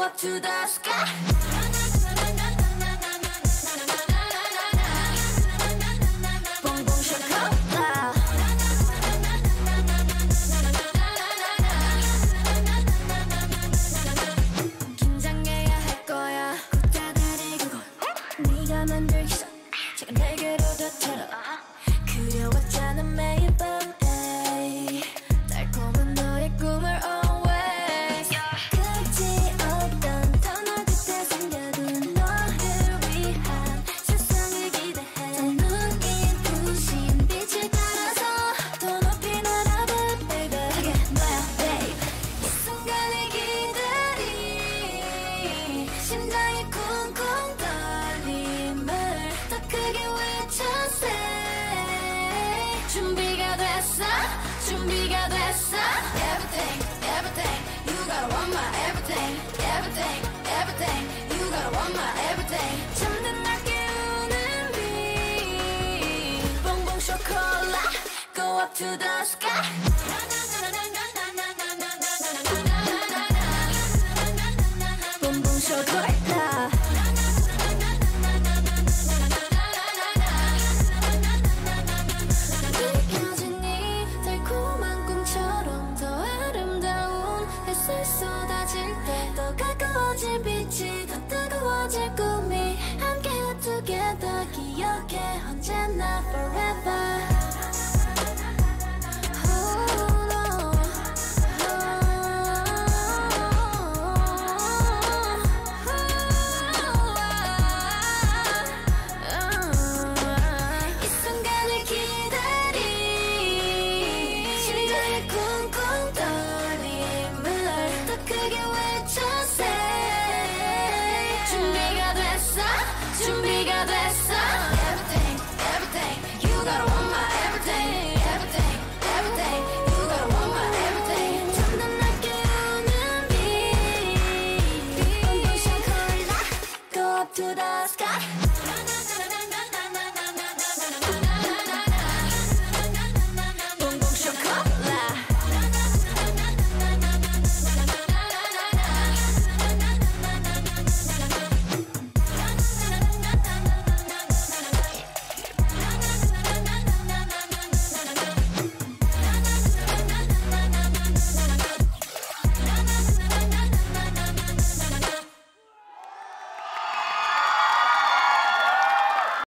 up to the sky. 봉봉 쇼콜라. 긴장해야 할 거야. 굿다다리 그걸 네가 만들기 전 작은 내게로 덧쳐라. 그려왔잖아 매일 밤 에이. 달콤한 너의 꿈을 always. 끝이 없던 터널 끝에 숨겨둔 너를 위한 세상을 기대해. 더 눈이 부신 빛을 따라서 더 높이 날아봐 baby. 그게 너야 babe. 이 순간을 기다리. 심장이 쿵쿵 떨림을 더 크게 외쳐세. 준비가 됐어. 준비가 됐어. Everything, everything, you gotta want my everything. Everything, everything, you gotta want my everything. 잠든 날 깨우는 빛. 봉봉 쇼콜라. Go up to the sky. 봉봉 쇼콜라. 느껴진 이 달콤한 꿈처럼 더 아름다운 햇살 쏟아질 때 더 가까워질 빛이 더 뜨거워질 것